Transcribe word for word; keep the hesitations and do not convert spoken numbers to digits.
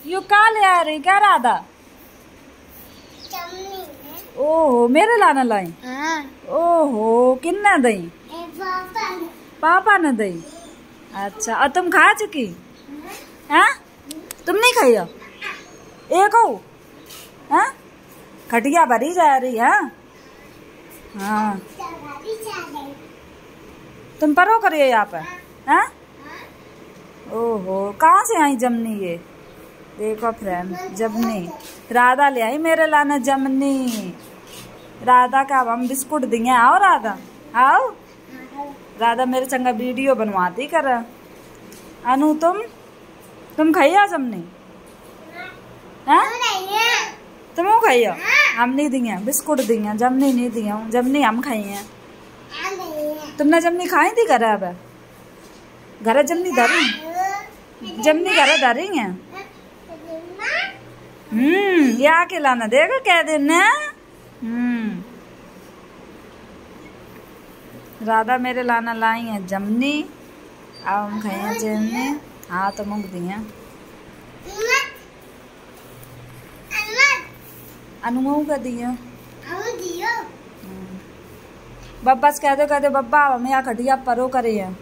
You का ले आ रही क्या राधा? ओहो मेरे लाना लाई। ओहो किन्ना दई? पापा ने दई। अच्छा और तुम खा चुकी? हाँ तुम नहीं खाई हो? एक हो? हाँ खटिया भरी जा रही है। हाँ तुम परो करिए यहाँ पे। हाँ ओहो कहाँ से आई जमनी? ये देखो फ्रेंड जमनी राधा ले आई मेरे लाना जमनी। राधा का अब हम बिस्कुट दिए। आओ राधा आओ। राधा मेरे चंगा वीडियो बनवाती कर। अनु तुम तुम खाइया जमनी? हाँ तुम खाइयो? हम नहीं दिए बिस्कुट दिए जमनी नहीं दिया। जमनी हम खाई हैं। तुमने जमनी खाई थी घर? अब घर जमनी धरी? जमनी घर धरी है। हम्म ये आके लाना देगा कह देना। हम्म राधा मेरे लाना लाई है जमनी। अब हम खाई हैं जमनी। हाँ तो मुंग दिया अनु का दिया। बब्बा से कह दो कह दो बब्बा हम यहाँ खटिया परो करे हैं।